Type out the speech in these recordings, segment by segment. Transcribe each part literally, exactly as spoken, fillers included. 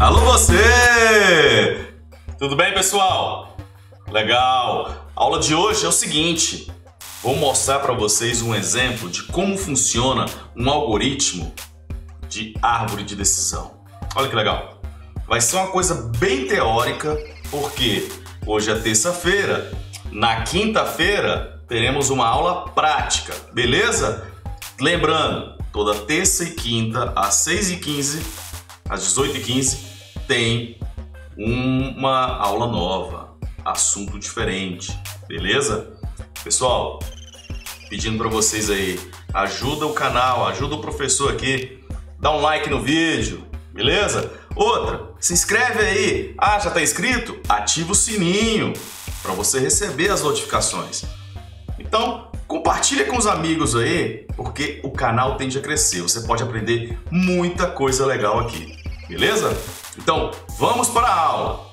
Alô você! Tudo bem, pessoal? Legal! A aula de hoje é o seguinte, vou mostrar para vocês um exemplo de como funciona um algoritmo de árvore de decisão. Olha que legal! Vai ser uma coisa bem teórica, porque hoje é terça-feira, na quinta-feira teremos uma aula prática, beleza? Lembrando, toda terça e quinta, às seis e quinze, às dezoito e quinze, tem uma aula nova, assunto diferente, beleza? Pessoal, pedindo para vocês aí, ajuda o canal, ajuda o professor aqui, dá um like no vídeo, beleza? Outra, se inscreve aí, ah, já tá inscrito? Ativa o sininho para você receber as notificações. Então, compartilha com os amigos aí, porque o canal tende a crescer. Você pode aprender muita coisa legal aqui, beleza? Então, vamos para a aula!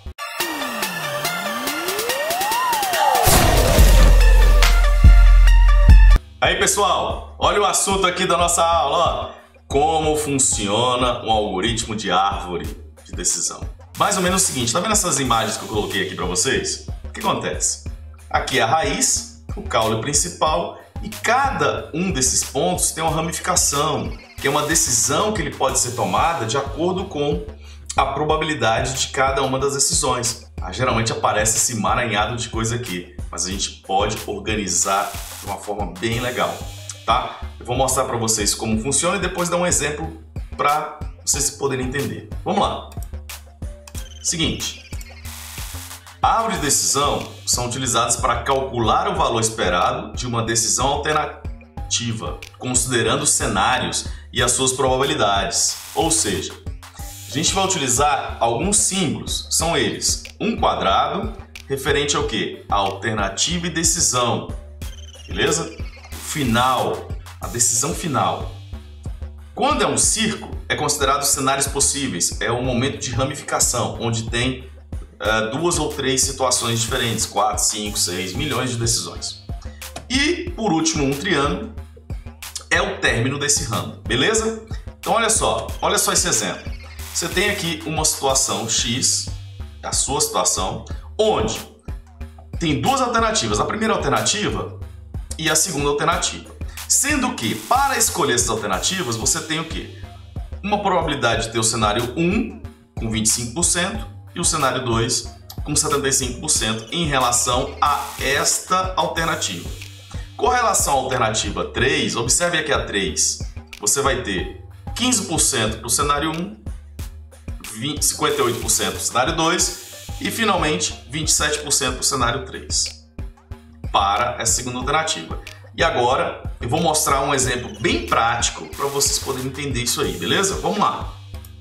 Aí, pessoal, olha o assunto aqui da nossa aula, ó. Como funciona um algoritmo de árvore de decisão. Mais ou menos o seguinte, tá vendo essas imagens que eu coloquei aqui para vocês? O que acontece? Aqui é a raiz, o caule principal, e cada um desses pontos tem uma ramificação, que é uma decisão que ele pode ser tomada de acordo com a probabilidade de cada uma das decisões. Ah, geralmente aparece esse emaranhado de coisa aqui, mas a gente pode organizar de uma forma bem legal, tá? Eu vou mostrar para vocês como funciona e depois dar um exemplo para vocês poderem entender. Vamos lá. Seguinte. Árvores de decisão são utilizadas para calcular o valor esperado de uma decisão alternativa, considerando os cenários e as suas probabilidades. Ou seja, a gente vai utilizar alguns símbolos, são eles: um quadrado, referente ao quê? A alternativa e decisão, beleza? O final, a decisão final. Quando é um círculo, é considerado os cenários possíveis, é o momento de ramificação, onde tem Uh, duas ou três situações diferentes, quatro, cinco, seis, milhões de decisões. E, por último, um triângulo é o término desse ramo, beleza? Então, olha só, olha só esse exemplo. Você tem aqui uma situação X, a sua situação, onde tem duas alternativas, a primeira alternativa e a segunda alternativa. Sendo que, para escolher essas alternativas, você tem o quê? Uma probabilidade de ter o cenário um com vinte e cinco por cento, e o cenário dois com setenta e cinco por cento em relação a esta alternativa. Com relação à alternativa três, observe aqui a três, você vai ter quinze por cento para o cenário um, cinquenta e oito por cento para o cenário dois e finalmente vinte e sete por cento para o cenário três, para essa segunda alternativa. E agora eu vou mostrar um exemplo bem prático para vocês poderem entender isso aí, beleza? Vamos lá.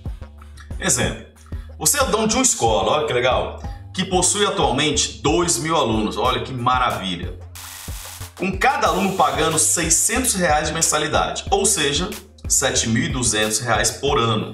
Exemplo. Você é dono de uma escola, olha que legal, que possui atualmente dois mil alunos, olha que maravilha. Com cada aluno pagando seiscentos reais de mensalidade, ou seja, sete mil e duzentos reais por ano.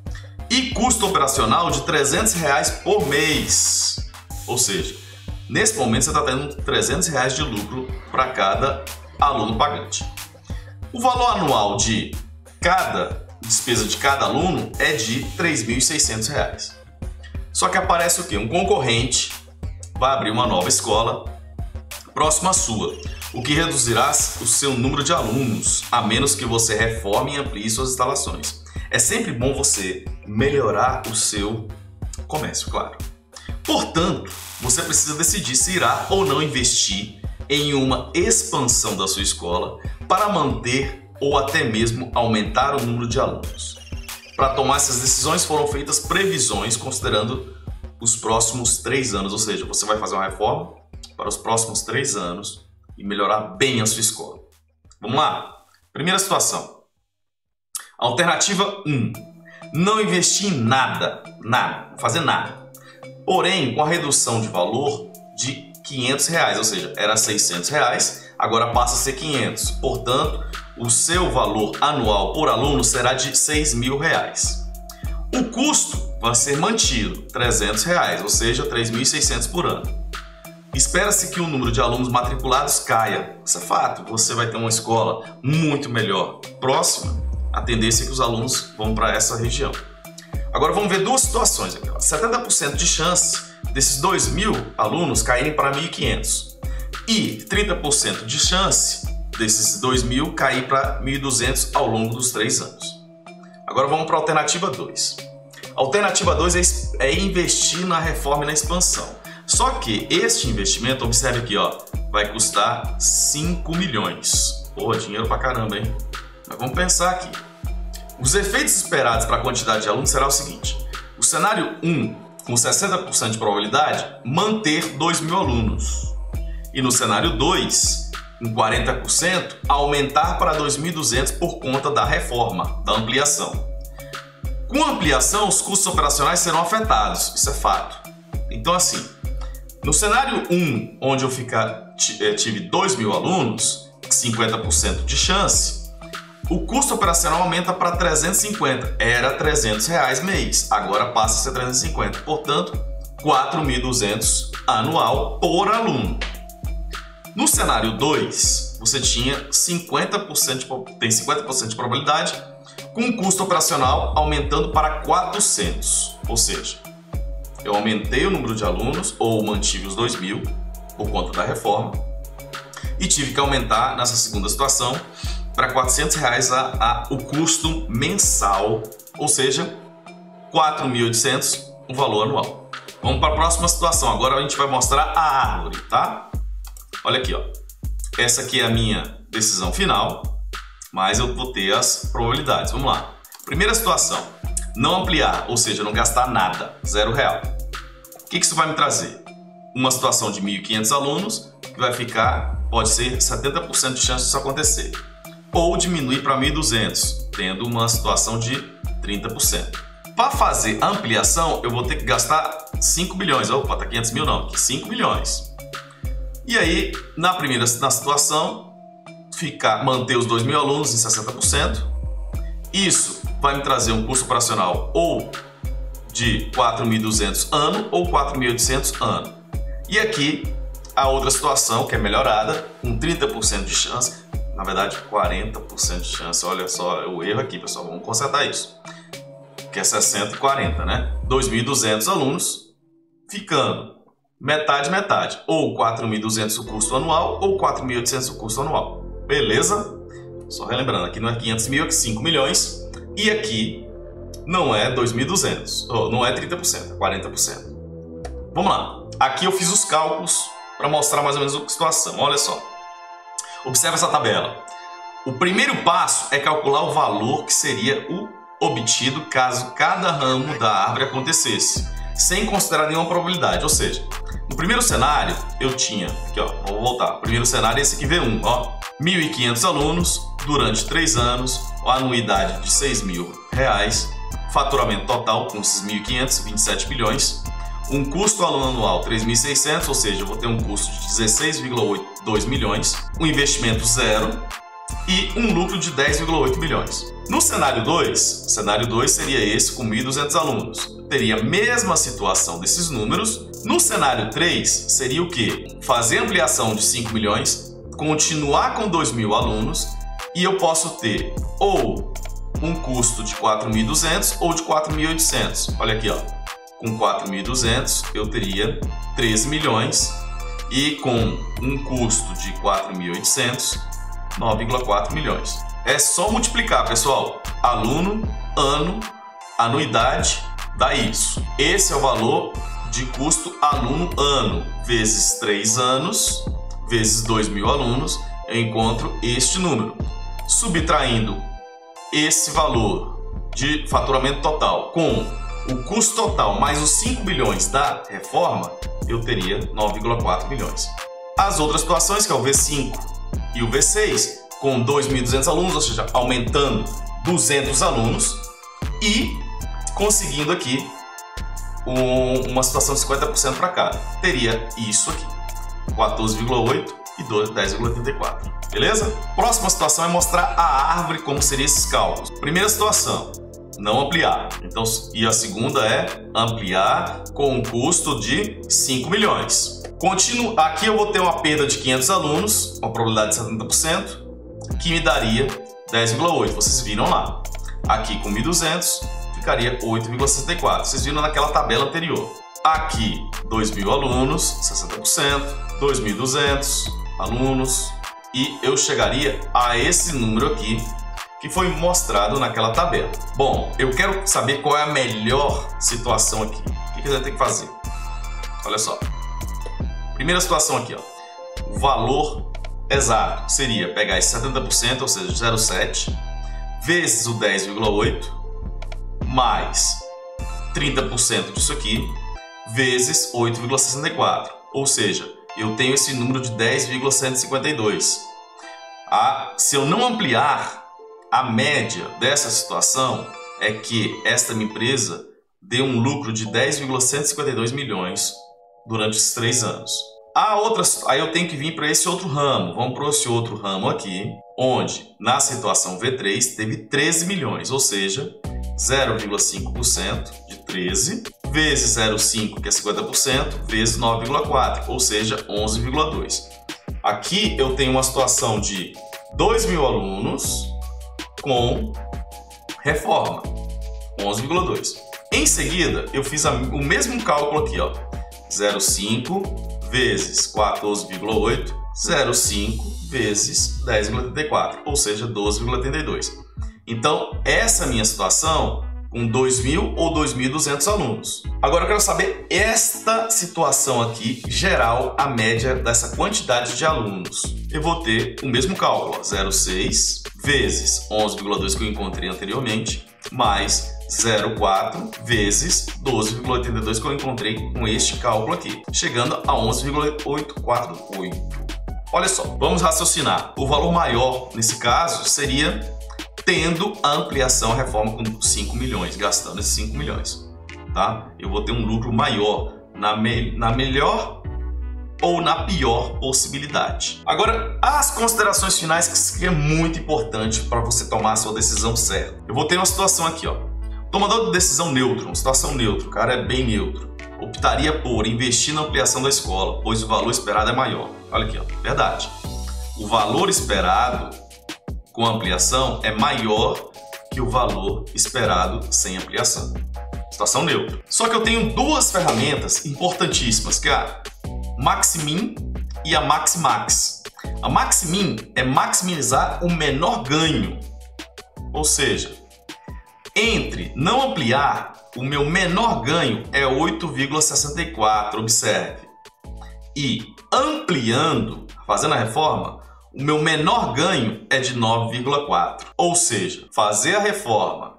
E custo operacional de trezentos reais por mês. Ou seja, nesse momento você está tendo trezentos reais de lucro para cada aluno pagante. O valor anual de cada despesa de cada aluno é de três mil e seiscentos reais. Só que aparece o quê? Um concorrente vai abrir uma nova escola próxima à sua, o que reduzirá o seu número de alunos, a menos que você reforme e amplie suas instalações. É sempre bom você melhorar o seu comércio, claro. Portanto, você precisa decidir se irá ou não investir em uma expansão da sua escola para manter ou até mesmo aumentar o número de alunos. Para tomar essas decisões foram feitas previsões considerando os próximos três anos, ou seja, você vai fazer uma reforma para os próximos três anos e melhorar bem a sua escola. Vamos lá? Primeira situação. Alternativa um. Não investir em nada, nada, não fazer nada. Porém, com a redução de valor de quinhentos reais, ou seja, era seiscentos reais, agora passa a ser quinhentos. Portanto, o seu valor anual por aluno será de seis mil reais. O custo vai ser mantido, trezentos reais, ou seja, três mil e seiscentos por ano. Espera-se que o número de alunos matriculados caia. Isso é fato, você vai ter uma escola muito melhor próxima, a tendência é que os alunos vão para essa região. Agora vamos ver duas situações aqui. Ó. setenta por cento de chance desses dois mil alunos caírem para mil e quinhentos e trinta por cento de chance desses dois mil cair para mil e duzentos ao longo dos três anos. Agora vamos para a alternativa dois. A alternativa dois é investir na reforma e na expansão. Só que este investimento, observe aqui, ó, vai custar cinco milhões. Porra, dinheiro pra caramba, hein? Mas vamos pensar aqui. Os efeitos esperados para a quantidade de alunos será o seguinte. O cenário um, com sessenta por cento de probabilidade, manter dois mil alunos. E no cenário dois, com quarenta por cento, aumentar para dois mil e duzentos por conta da reforma, da ampliação. Com a ampliação, os custos operacionais serão afetados, isso é fato. Então assim, no cenário um, onde eu ficar, tive dois mil alunos, cinquenta por cento de chance, o custo operacional aumenta para trezentos e cinquenta. Era trezentos reais mês, agora passa a ser trezentos e cinquenta. Portanto, quatro mil e duzentos anual por aluno. No cenário dois, você tinha cinquenta por cento, tem cinquenta por cento de probabilidade, com o custo operacional aumentando para quatrocentos. Ou seja, eu aumentei o número de alunos, ou mantive os dois mil, por conta da reforma, e tive que aumentar, nessa segunda situação, para quatrocentos reais a, a, o custo mensal, ou seja, quatro mil e oitocentos o valor anual. Vamos para a próxima situação. Agora a gente vai mostrar a árvore, tá? Olha aqui, ó. Essa aqui é a minha decisão final, mas eu vou ter as probabilidades. Vamos lá. Primeira situação, não ampliar, ou seja, não gastar nada, zero real. O que isso vai me trazer? Uma situação de mil e quinhentos alunos, que vai ficar, pode ser setenta por cento de chance disso acontecer. Ou diminuir para mil e duzentos, tendo uma situação de trinta por cento. Para fazer a ampliação, eu vou ter que gastar cinco milhões. Opa, tá quinhentos mil não, aqui cinco milhões. E aí, na primeira na situação, ficar, manter os dois mil alunos em sessenta por cento. Isso vai me trazer um custo operacional ou de quatro mil e duzentos ano ou quatro mil e oitocentos ano. E aqui, a outra situação, que é melhorada, com trinta por cento de chance, na verdade quarenta por cento de chance, olha só o erro aqui, pessoal, vamos consertar isso. Que é sessenta e quarenta, né? dois mil e duzentos alunos, ficando metade, metade. Ou quatro mil e duzentos o custo anual, ou quatro mil e oitocentos o custo anual. Beleza? Só relembrando, aqui não é quinhentos mil, aqui cinco milhões. E aqui não é dois mil e duzentos, não é trinta por cento, é quarenta por cento. Vamos lá. Aqui eu fiz os cálculos para mostrar mais ou menos a situação. Olha só. Observe essa tabela. O primeiro passo é calcular o valor que seria o obtido caso cada ramo da árvore acontecesse, sem considerar nenhuma probabilidade. Ou seja, no primeiro cenário eu tinha, aqui ó, vou voltar, o primeiro cenário é esse aqui, V um, ó, mil e quinhentos alunos durante três anos, anuidade de seis mil reais, faturamento total com esses mil e quinhentos, vinte e sete milhões, um custo aluno anual três mil e seiscentos, ou seja, eu vou ter um custo de dezesseis vírgula oitenta e dois milhões, um investimento zero e um lucro de dez vírgula oito milhões. No cenário dois, o cenário dois seria esse com mil e duzentos alunos. Teria a mesma situação desses números. No cenário três, seria o quê? Fazer ampliação de cinco milhões, continuar com dois mil alunos e eu posso ter ou um custo de quatro mil e duzentos ou de quatro mil e oitocentos. Olha aqui, ó. Com quatro mil e duzentos eu teria treze milhões e com um custo de quatro mil e oitocentos, nove vírgula quatro milhões. É só multiplicar, pessoal. Aluno, ano, anuidade, dá isso. Esse é o valor de custo aluno ano, vezes três anos, vezes dois mil alunos, eu encontro este número. Subtraindo esse valor de faturamento total com o custo total mais os cinco milhões da reforma, eu teria nove vírgula quatro milhões. As outras situações, que é o V cinco e o V seis, com dois mil e duzentos alunos, ou seja, aumentando duzentos alunos e conseguindo aqui um, uma situação de cinquenta por cento para cada. Teria isso aqui, quatorze vírgula oito e dez vírgula oitenta e quatro. Beleza? Próxima situação é mostrar a árvore, como seriam esses cálculos. Primeira situação, não ampliar. Então, e a segunda é ampliar com um custo de cinco milhões. Continuo, aqui eu vou ter uma perda de quinhentos alunos, uma probabilidade de setenta por cento, que me daria dez vírgula oito. Vocês viram lá. Aqui com mil e duzentos, ficaria oito vírgula sessenta e quatro. Vocês viram naquela tabela anterior. Aqui, dois mil alunos, sessenta por cento, dois mil e duzentos alunos, e eu chegaria a esse número aqui, que foi mostrado naquela tabela. Bom, eu quero saber qual é a melhor situação aqui. O que a gente tem que fazer? Olha só. Primeira situação aqui, ó. O valor exato seria pegar esse setenta por cento, ou seja, zero vírgula sete, vezes o dez vírgula oito, mais trinta por cento disso aqui, vezes oito vírgula sessenta e quatro. Ou seja, eu tenho esse número de dez vírgula cento e cinquenta e dois. Ah, se eu não ampliar, a média dessa situação é que esta minha empresa deu um lucro de dez vírgula cento e cinquenta e dois milhões durante esses três anos. A outra, aí eu tenho que vir para esse outro ramo. Vamos para esse outro ramo aqui, onde na situação V três teve treze milhões, ou seja, zero vírgula cinco por cento de treze vezes zero vírgula cinco, que é cinquenta por cento, vezes nove vírgula quatro, ou seja, onze vírgula dois. Aqui eu tenho uma situação de dois mil alunos com reforma, onze vírgula dois. Em seguida, eu fiz a, o mesmo cálculo aqui, ó, zero vírgula cinco vezes quatorze vírgula oito, zero vírgula cinco vezes dez vírgula trinta e quatro, ou seja, doze vírgula trinta e dois. Então, essa é a minha situação com dois mil ou dois mil e duzentos alunos. Agora eu quero saber esta situação aqui, geral, a média dessa quantidade de alunos. Eu vou ter o mesmo cálculo, zero vírgula seis vezes onze vírgula dois que eu encontrei anteriormente, mais zero vírgula quatro vezes doze vírgula oitenta e dois que eu encontrei com este cálculo aqui, chegando a onze vírgula oitocentos e quarenta e oito. Olha só, vamos raciocinar. O valor maior, nesse caso, seria tendo a ampliação, a reforma com cinco milhões, gastando esses cinco milhões. Tá? Eu vou ter um lucro maior na, me na melhor ou na pior possibilidade. Agora, as considerações finais, que é muito importante para você tomar a sua decisão certa. Eu vou ter uma situação aqui, ó. Tomador de decisão neutro, uma situação neutra, o cara é bem neutro. Optaria por investir na ampliação da escola, pois o valor esperado é maior. Olha aqui, ó, verdade. O valor esperado com ampliação é maior que o valor esperado sem ampliação. Situação neutra. Só que eu tenho duas ferramentas importantíssimas, que é a Maximin e a Maximax. A Maximin é maximizar o menor ganho. Ou seja, entre não ampliar, o meu menor ganho é oito vírgula sessenta e quatro, observe. E ampliando, fazendo a reforma, o meu menor ganho é de nove vírgula quatro. Ou seja, fazer a reforma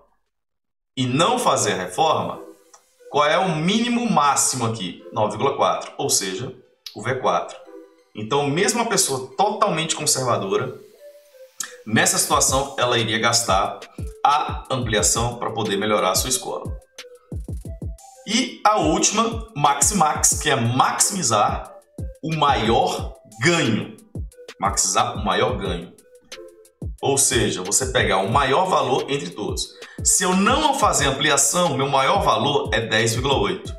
e não fazer a reforma, qual é o mínimo máximo aqui? nove vírgula quatro, ou seja, o V quatro. Então, mesmo uma pessoa totalmente conservadora, nessa situação, ela iria gastar a ampliação para poder melhorar a sua escola. E a última, Maximax, que é maximizar o maior ganho. Maximizar o maior ganho. Ou seja, você pegar o maior valor entre todos. Se eu não fazer ampliação, meu maior valor é dez vírgula oito.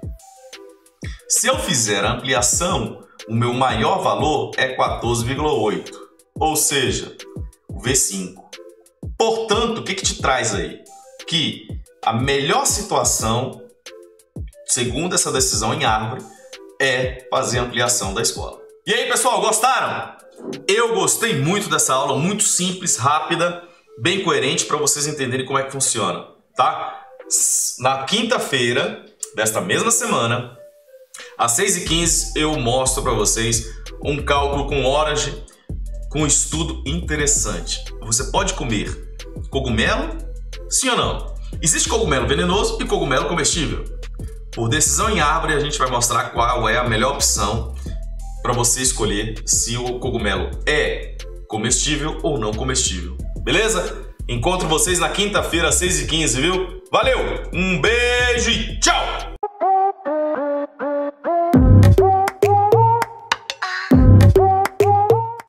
Se eu fizer a ampliação, o meu maior valor é quatorze vírgula oito. Ou seja, o V cinco. Portanto, o que, que te traz aí? Que a melhor situação, segundo essa decisão em árvore, é fazer a ampliação da escola. E aí, pessoal, gostaram? Eu gostei muito dessa aula, muito simples, rápida, bem coerente para vocês entenderem como é que funciona, tá? Na quinta-feira desta mesma semana, às seis e quinze, eu mostro para vocês um cálculo com horas, com um estudo interessante. Você pode comer cogumelo? Sim ou não? Existe cogumelo venenoso e cogumelo comestível. Por decisão em árvore, a gente vai mostrar qual é a melhor opção para você escolher se o cogumelo é comestível ou não comestível. Beleza? Encontro vocês na quinta-feira às seis e quinze, viu? Valeu! Um beijo e tchau!